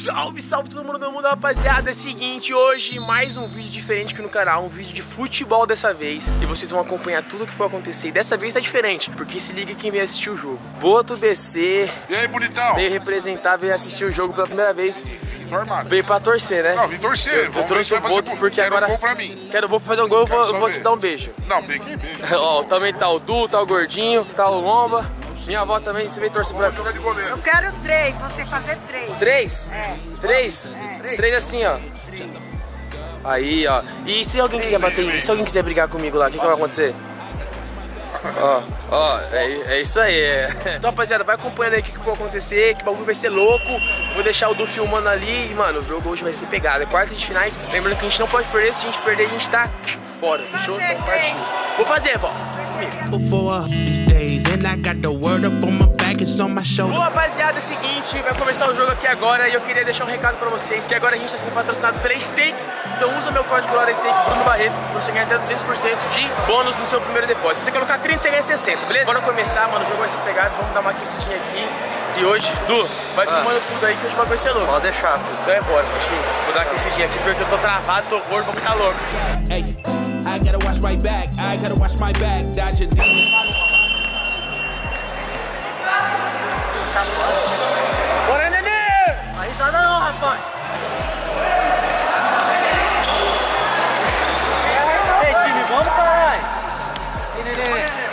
Salve, salve todo mundo do mundo, rapaziada. É o seguinte, hoje mais um vídeo diferente aqui no canal, um vídeo de futebol dessa vez. E vocês vão acompanhar tudo o que for acontecer. E dessa vez tá diferente, porque se liga quem veio assistir o jogo. Boto BC. E aí, bonitão? Veio representar, veio assistir o jogo pela primeira vez. Normal. Veio pra torcer, né? Não, vim torcer. Eu trouxe o Boto porque agora... Quero um gol pra mim. Vou fazer um gol, eu vou te dar um beijo. Não, beijo. Ó, também tá o Du, tá o Gordinho, tá o Lomba. Minha avó também, você veio torcer pra... Vou jogar de goleiro. Eu quero 3, você fazer 3. 3? É. 3? 3 assim, ó. Aí, ó. E se alguém quiser bater, se alguém quiser brigar comigo lá, o que vai acontecer? Ó, é isso aí. Então, rapaziada, vai acompanhando aí o que vai acontecer, que o bagulho vai ser louco. Vou deixar o Du filmando ali e, mano, o jogo hoje vai ser pegado. É quarta de finais. Lembrando que a gente não pode perder, se a gente perder, a gente tá fora. Fechou? Então, partiu. Vou fazer, vó. Bom, rapaziada, é o seguinte, vai começar o jogo aqui agora e eu queria deixar um recado pra vocês, que agora a gente tá sendo patrocinado pela Stake. Então usa meu código lá da Stake, Bruno Barreto, pra você ganhar até 200% de bônus no seu primeiro depósito. Se você colocar 30, você ganha 60, beleza? Bora começar, mano, o jogo vai ser pegado, vamos dar uma aquecidinha aqui. E hoje, Du, vai filmando tudo aí que hoje o bagulho vai ser louco. Pode deixar, filho. Então é bora, machinho. Vou dar uma aquecidinha aqui porque eu tô travado, tô gordo, vou ficar louco. Hey, I gotta watch my back, I gotta watch my back, dodging demons. Bora, nenê! A risada não, rapaz. Ei, time, vamos, caralho. E nenê.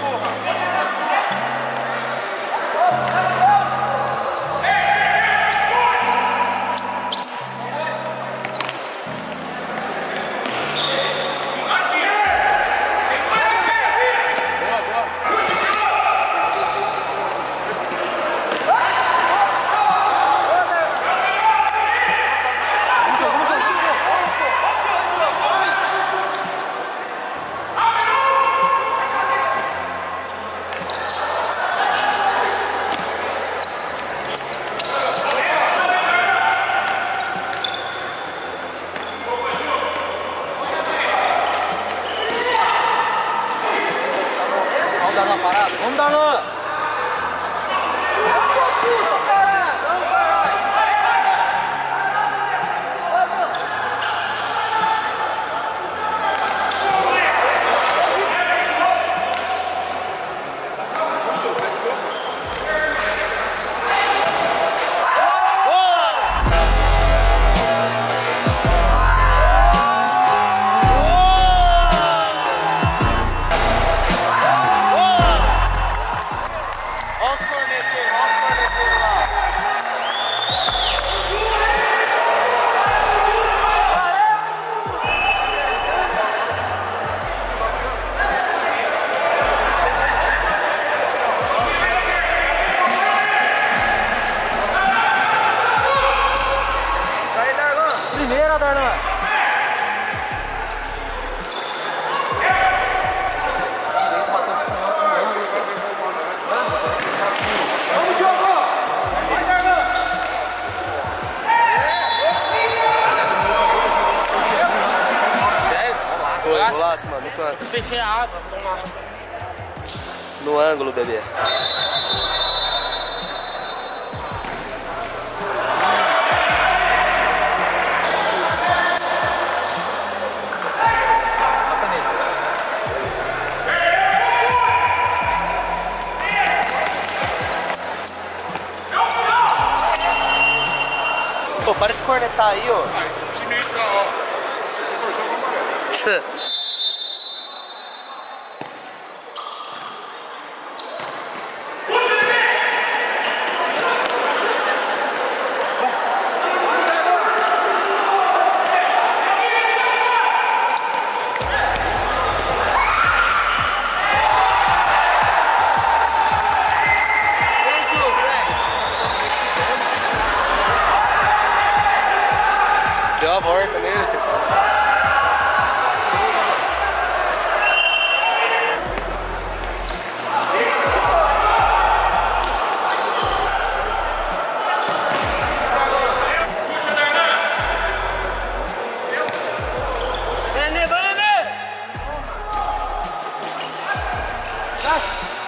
Vamos dar no... Primeira, Darlan. Vamos, Diogo! Vai, Darlan! Sério? Golaço, mano, no canto. Fechei a água, vamos lá. No ângulo, bebê. Pô, para de cornetar aí, ó. Esse time aí tá, ó. Torceu pra amarelo. Deu a volta nele.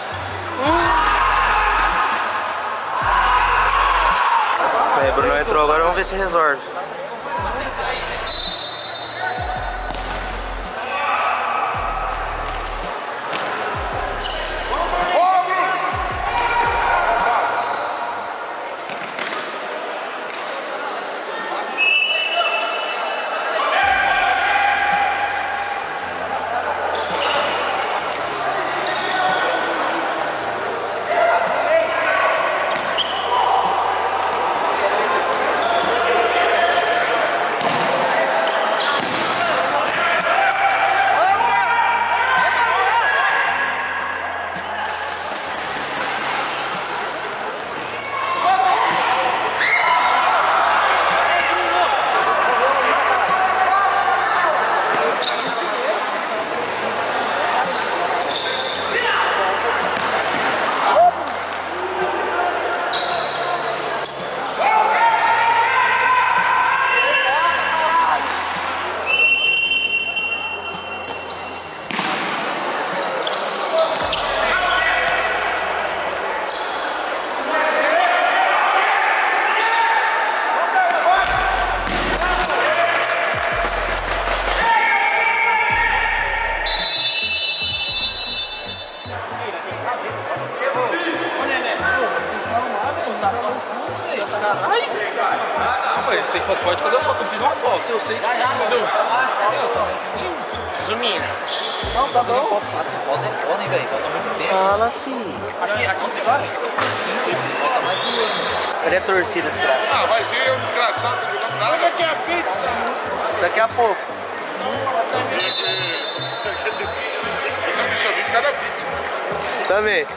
Bruno entrou agora. Agora vamos ver se resolve. Pode fazer a foto, eu fiz uma foto. Eu sei. Zuminha. Não, tá bom. Foto é foda, hein, velho. Falta muito tempo. Fala, filho. Aqui você vai? Falta mais que eu. Cadê a torcida, desgraçado? Ah, vai ser um desgraçado de não nada. Onde é que é a pizza? Daqui a pouco. Isso aqui tem pizza. Eu também só vi cada pizza. Também.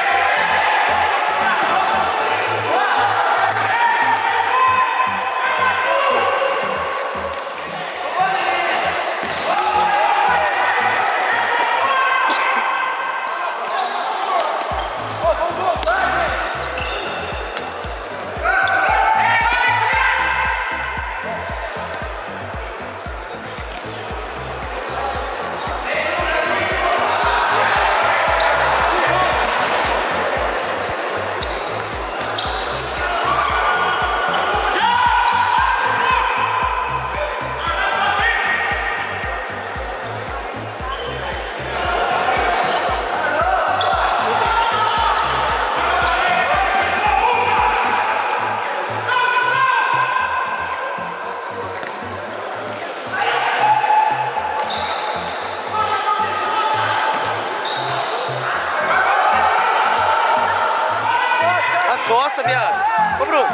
Costa, viado. Ô, Bruno.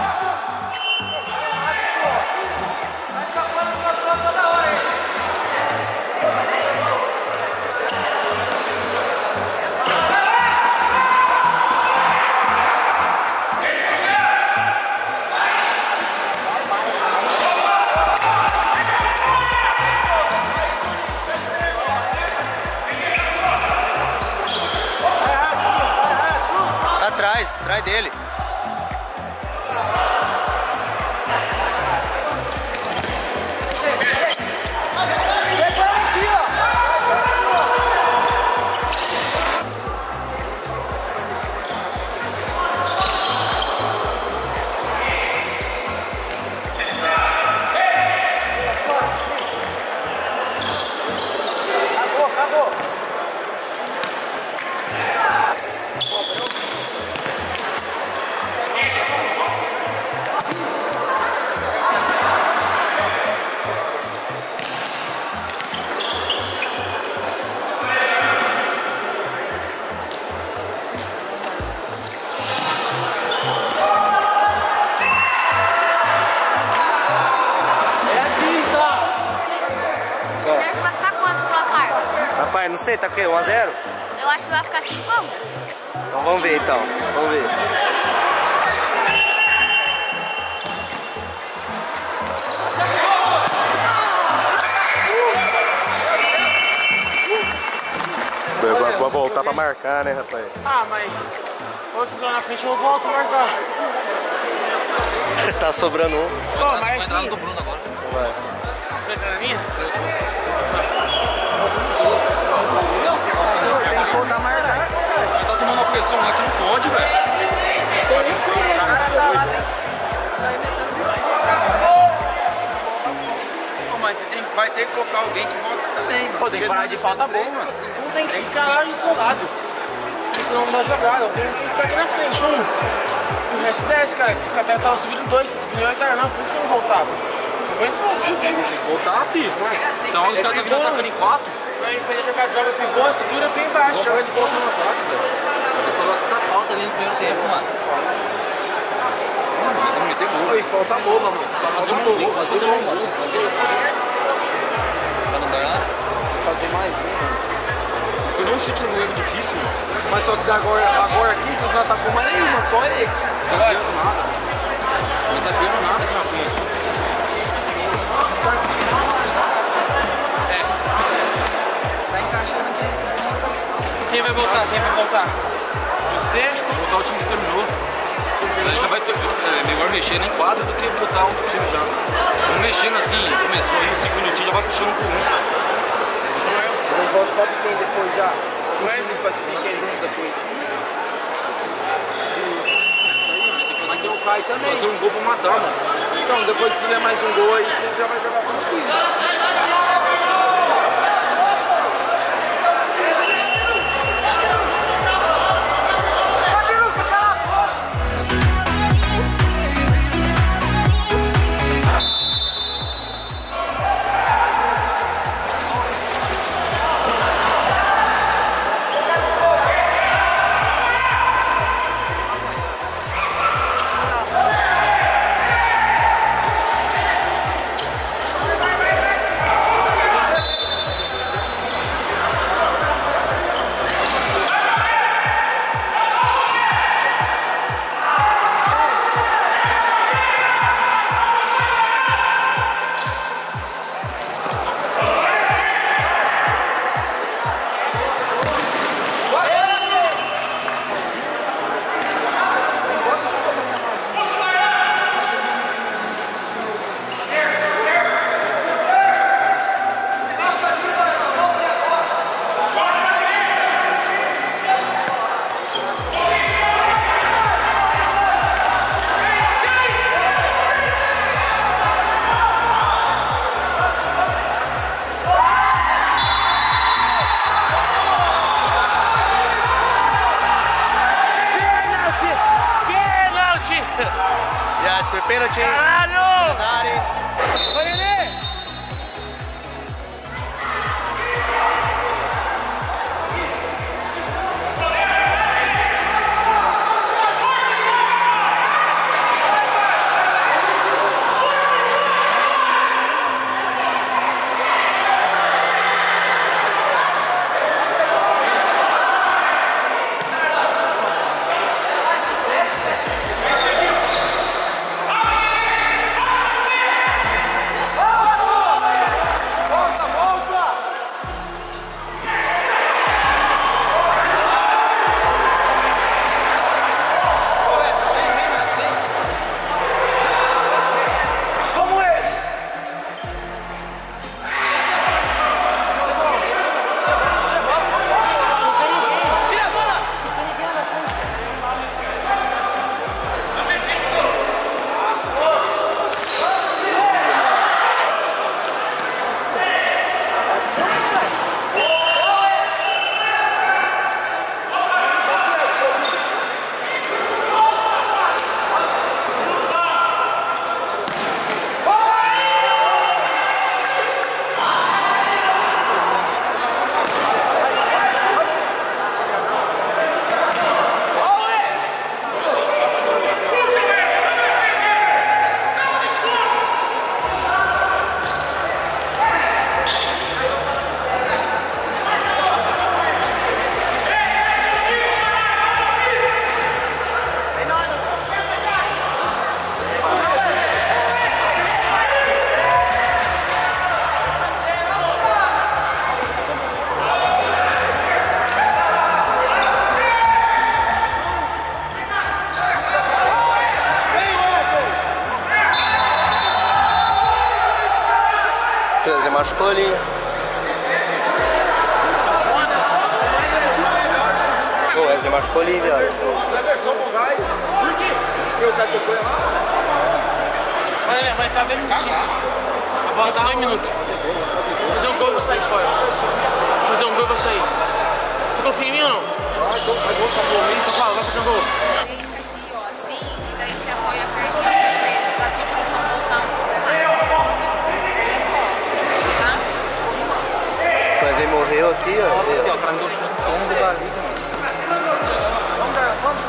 Atrás dele. Rapaz, não sei, tá o quê? 1 a 0? Eu acho que vai ficar 5 a 1. Então vamos ver então, vamos ver. Agora vou voltar pra marcar, né, rapaz? Ah, mas outro lá na frente eu volto a marcar. Tá sobrando um. Pô, mas assim... do Bruno agora. Vai. Você vai entrar na minha? Tem que voltar a marcar. Ele tá tomando uma pressão lá que não pode, velho. O cara tá lá, tem que sair metendo. colocar alguém que volta também, mano. Pô, tem que parar de falta boa, mano. Não tem que ficar lá de seu lado. Porque senão não dá jogada. Tem que ficar aqui na frente, um. O resto desce, cara. Se ficar até tava subindo 2, se subir vai estar não. Por isso que eu não voltava. Voltar, filho. Então os caras tá vindo atacando em 4. Aí quando ele joga pivô, segura bem embaixo. Joga de volta no ataque, velho. Eles estão dando tanta falta ali no primeiro tempo, mano. Vamos meter gol. Oi, falta boba, mano. Só fazer um gol, fazer um gol. Pra não ganhar? Fazer mais um, mano. Foi um chute no erro difícil, mano. Mas só que agora aqui vocês não atacou mais nenhuma, só eles. Não tá criando nada. Não tá criando nada aqui na frente. Tá encaixando aqui. Quem vai voltar? Quem vai voltar? Você? Vou botar o time que terminou. Já vai ter, melhor mexer em quadra do que botar um time já. Vamos mexendo assim, começou aí o segundo time, já vai puxando por um. Eu volto só de quem depois já. Mas Depois. Vai ter o Kai também. Fazer um gol pra matar, mano. Então, depois que fizer mais um gol aí, você já vai jogar tranquilo. Foi pênalti, hein? Caralho! Vai, Nenê! machucou ali. O Wesley machucou ali, viado. Everson não vai. Por quê? Porque o cara tocou lá. Vai estar bem justiça. A bola tá 2 minutos. Fazer gol. fazer um gol e vou sair fora. Vou fazer um gol e vou sair. Você confia em mim ou não? Então faz gol, tá bom, hein? Então fala, vai fazer um gol. Aqui, ó, assim, e daí você apoia a perninha pra eles, pra que eles vão voltar. Tá? Mas ele morreu aqui, ó. Nossa, aqui, ó, o cara me deu um chute no tombo da vida, mano. Vamos, cara, vamos.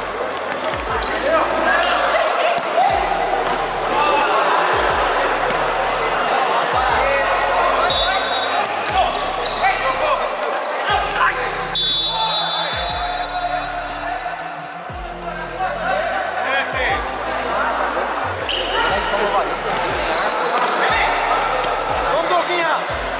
Vamos, Doguinha!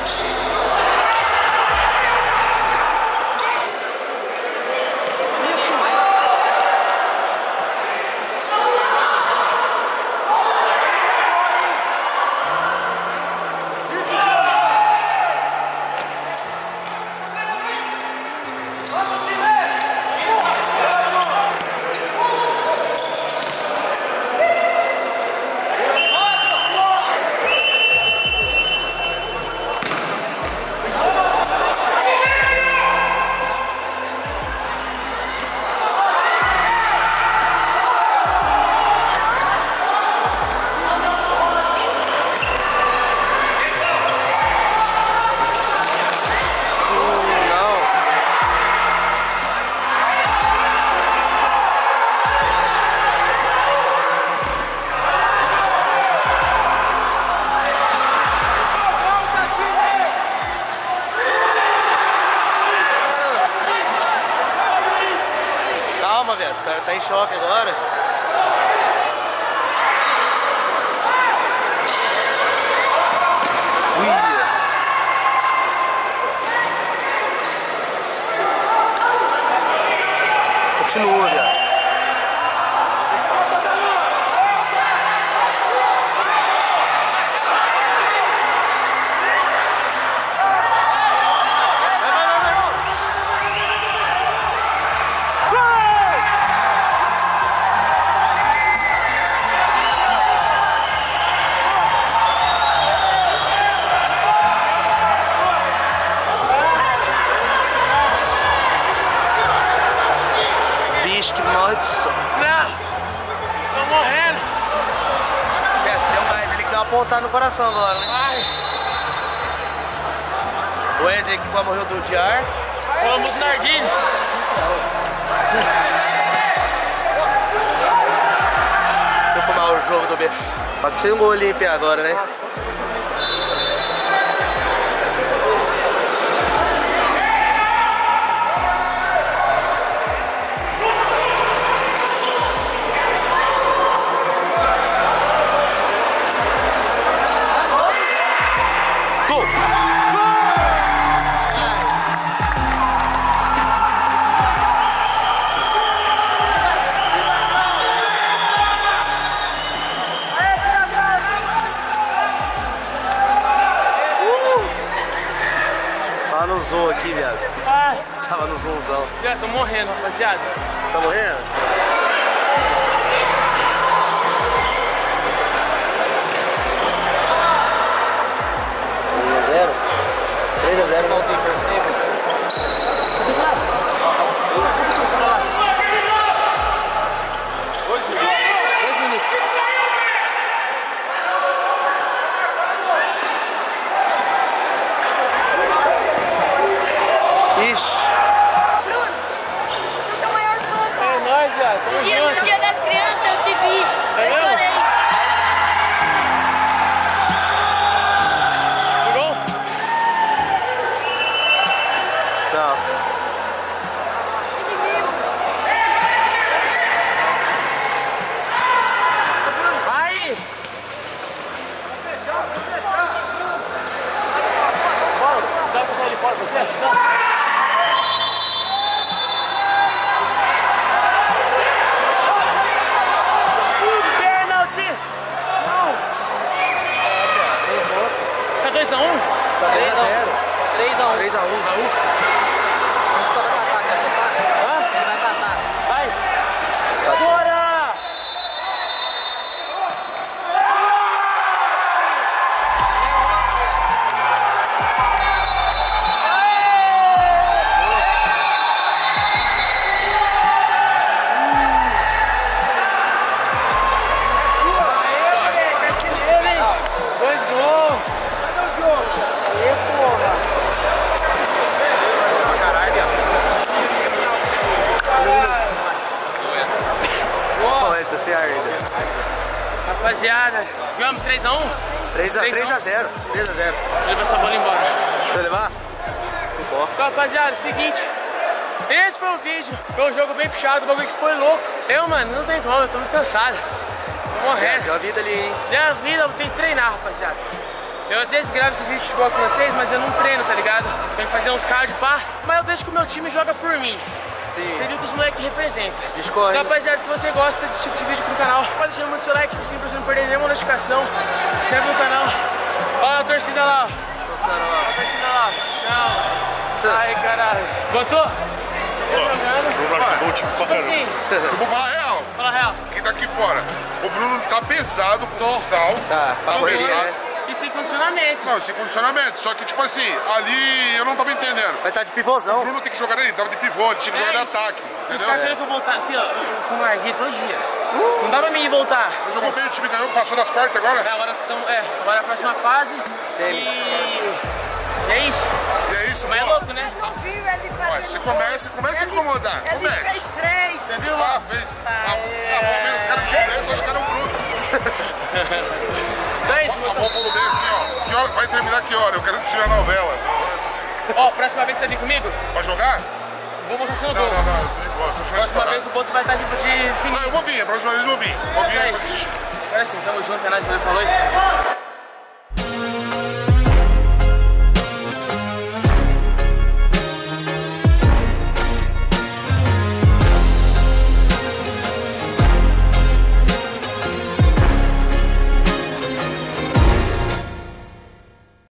Calma, velho, o cara tá em choque agora. Continua, velho. Bicho que morre de sono. Não! Tô morrendo! Esquece, deu um gás ali que deu uma pontada no coração agora, né? Ai! O Wesley aqui quase morreu de ar. Falou muito narguilho! Deixa eu fumar o jogo do bicho. Pode ser um gol limpo agora, né? Só no zoom aqui, viado. Ai! Tava no zoomzão. Já tô morrendo, rapaziada. Tá morrendo? Um a 0? 3-0, voltei por tempo. 2 minutos. Ixi. Bruno, você é o seu maior fã, É cara. nóis, velho. Tamo No junto. dia das crianças eu te vi. É Eu mesmo? chorei. Jogou? Não. Vai! Bora, dá pra sair de fora pra você? Não. Pênalti! Não! Tá 2-1? Tá 3-0. 3-1. 3-1. Só vai catar, cara. Tá? Ele vai catar. Vai! Bora! 3x1? 3x0. Vou levar essa bola embora. Deixa eu levar? Bom. Rapaziada, seguinte. Esse foi o vídeo. Foi um jogo bem puxado, o bagulho que foi louco. Mano, não tem como, eu tô muito cansado. Tô morrendo. Deu a vida ali, hein? Deu a vida, eu tenho que treinar, rapaziada. Eu às vezes gravo esses vídeos de futebol com vocês, mas eu não treino, tá ligado? Tenho que fazer uns cardio, pá. Mas eu deixo que o meu time joga por mim. Sim. Você viu que os moleques representam. Discorre. Então, rapaziada, se você gosta desse tipo de vídeo aqui no canal, pode deixar muito seu like, assim, pra você não perder nenhuma notificação. Se inscreve no canal. Olha a torcida lá. Olha a torcida lá. Não. Ai, caralho. Gostou? O Bruno ajudou o time pra caramba. Sim. Eu vou falar a real. Fala a real. Quem tá aqui fora? O Bruno tá pesado pro futsal. Tá, pra correr, né? E sem condicionamento. Não, sem condicionamento. Só que, tipo assim, ali eu não tava entendendo. Vai estar de O pivôzão. Bruno tem que jogar ali, ele tava de pivô, ele tinha que jogar de ataque. Os Entendeu? caras querem que eu voltar. Filho, eu fumo narguilha todo dia. Não dá pra mim voltar. Jogou bem, o time ganhou, passou das quartas agora. Agora é a próxima fase. Semi. E é isso. E é isso, Mas é bola. louco, né? Você não viu ele fazendo Você gol. começa a incomodar. Ele Começa. fez 3. Você viu lá? Fez. Vamos ver os caras de dentro, os caras o Bruno. Então é isso. A bola falou bem assim, ó. Que hora, vai terminar que hora? Eu quero assistir a novela. Ó, próxima vez que você vir comigo, Vai jogar? vou mostrar seu Não, gol. não, não. Eu tô de boa, tô chorando Próxima vez estourado. o Boto vai estar de Não, fininho. eu vou vir, a próxima vez eu vou vir. Vou vir É pra isso. assistir. Agora sim, tamo junto, é nóis, valeu, falou.